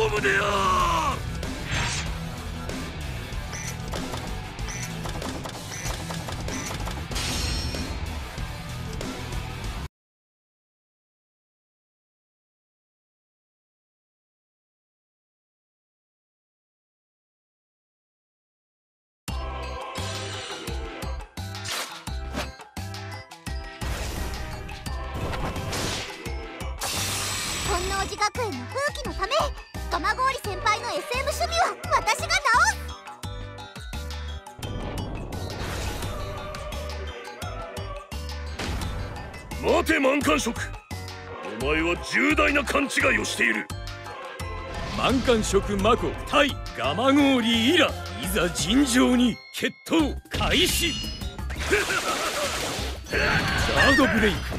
勝負である。 本能寺学園の風紀のため、蒲郡先輩の SM 守備は私が直す。 待て満貫色、お前は重大な勘違いをしている。 満貫色マコ対蒲郡イラ、いざ尋常に決闘開始。ガードブレイク、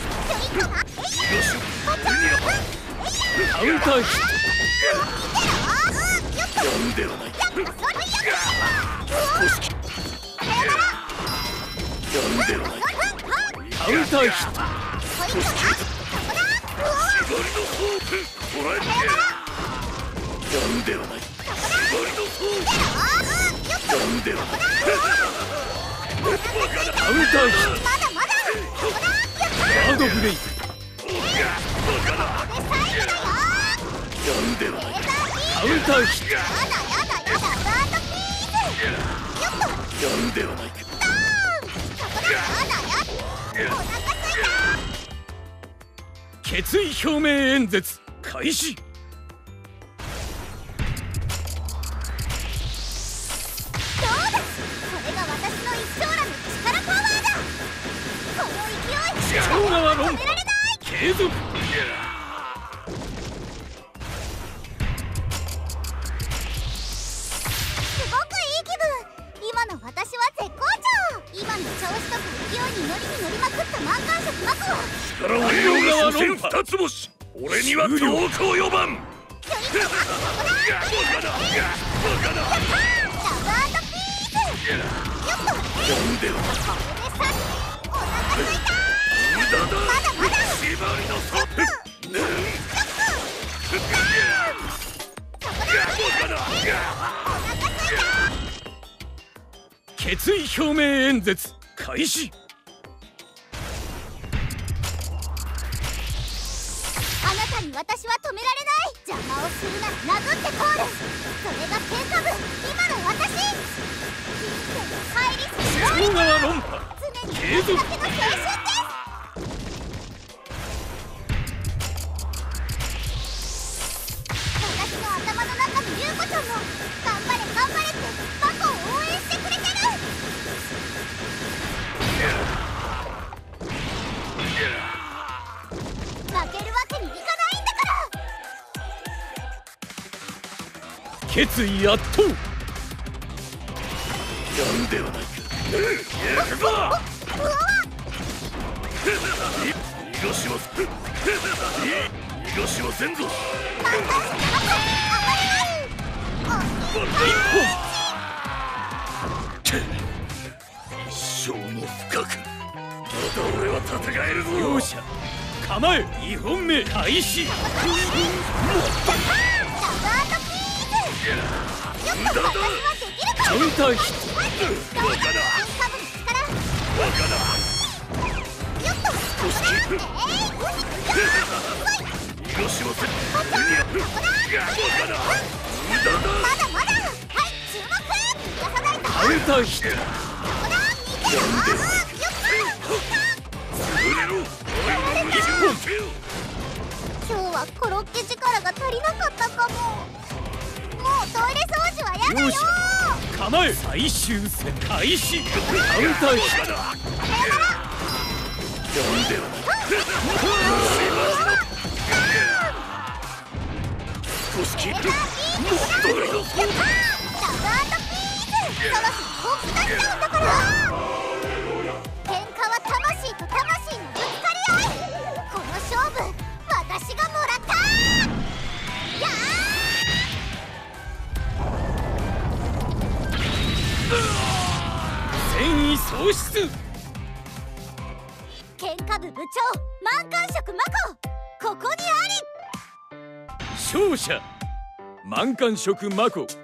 カウンターヒット。 なんではない。少しなんではない。 カウンターヒット。 少し縛りのホープ捉えてなんではない。縛りのホープなんではない。 カウンターヒット。ガードブレイク、 なんではない。 カウンターヒット。 なんではない。 決意表明演説開始。 どうだ、これが私の一長羅の力パワーだ。この勢い、 超川論止められない。 継続。 すごくいい気分。今の私は絶好調。今の調子とか勢いに乗りまくった満貫色マコは力を利用が所詮二つ星。俺には遠く及ばん。 距離感がバカだバカだ。 ラブ&ピース。よっとなんではこれでさ、お腹すいた。 無駄だ。 まだまだ。 縛りのソープバカだ。 決意表明演説開始。 あなたに私は止められない。邪魔をするなら殴ってこる。それが天下部、今の私。入りすぎ超川論破常に継続。 だけの青春です。私の頭の中の優子ちゃんも頑張れ頑張れってマコを応援してくれてる。負けるわけにいかないんだから。 決意圧倒。 なんではないか。行くぞ。逃がしません。逃がしませんぞ。一生も深く。まだ俺は戦えるぞ。 両者構え。2本目開始。 無駄だ。 カウンターヒット。 バカだ。バカだ。少しキープ。逃がしません。バカだ。無駄だ。 まだまだ。はい注目。逃がさないと。 カウンターヒット。 今日はコロッケ力が足りなかったかも。もうトイレ掃除はやだよ。 両者構え。最終戦開始。カウンターヒット。 なんではない。少しキープ。もっと俺のラブ&ピース。そろそろ本気出しちゃうんだから。喧嘩は魂と魂のぶつかり合い。この勝負私がもらった。や戦意喪失。 喧嘩部部長満貫色マコ、ここにあり。 勝者満貫色マコ